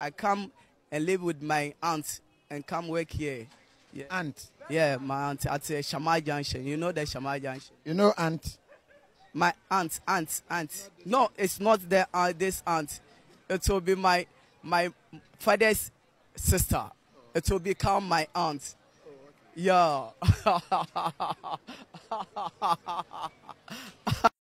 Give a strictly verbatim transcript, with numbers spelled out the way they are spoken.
I come and live with my aunt and come work here. Yeah. Aunt? Yeah, my aunt at uh, Shamai Junction. You know the Shamai Junction? You know aunt? My aunt, aunt, aunt. No, it's not the uh, this aunt. It will be my my father's sister. It will become my aunt. Yeah.